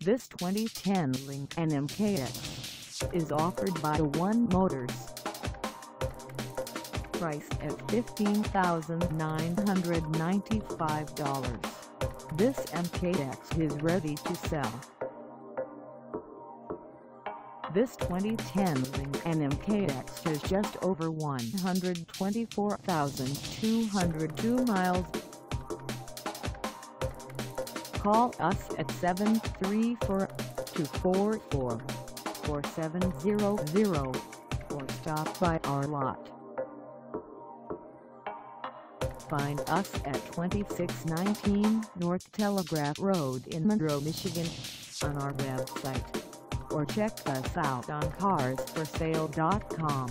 This 2010 Lincoln MKX is offered by One Motors. Priced at $15,995, this MKX is ready to sell. This 2010 Lincoln MKX has just over 124,202 miles. Call us at 734-244-4700 or stop by our lot. Find us at 2619 North Telegraph Road in Monroe, Michigan, on our website, or check us out on carsforsale.com.